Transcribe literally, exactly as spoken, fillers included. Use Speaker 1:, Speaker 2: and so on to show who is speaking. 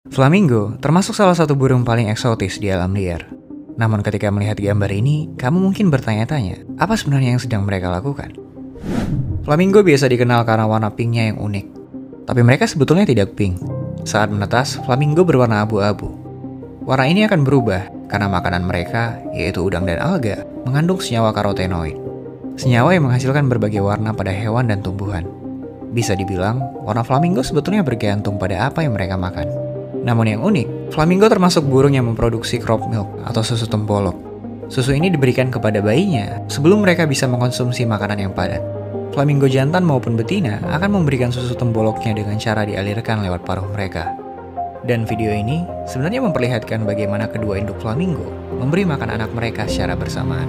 Speaker 1: Flamingo termasuk salah satu burung paling eksotis di alam liar. Namun ketika melihat gambar ini, kamu mungkin bertanya-tanya, apa sebenarnya yang sedang mereka lakukan? Flamingo biasa dikenal karena warna pinknya yang unik. Tapi mereka sebetulnya tidak pink. Saat menetas, flamingo berwarna abu-abu. Warna ini akan berubah karena makanan mereka, yaitu udang dan alga, mengandung senyawa karotenoid. Senyawa yang menghasilkan berbagai warna pada hewan dan tumbuhan. Bisa dibilang, warna flamingo sebetulnya bergantung pada apa yang mereka makan. Namun yang unik, flamingo termasuk burung yang memproduksi crop milk atau susu tembolok. Susu ini diberikan kepada bayinya sebelum mereka bisa mengkonsumsi makanan yang padat. Flamingo jantan maupun betina akan memberikan susu temboloknya dengan cara dialirkan lewat paruh mereka. Dan video ini sebenarnya memperlihatkan bagaimana kedua induk flamingo memberi makan anak mereka secara bersamaan.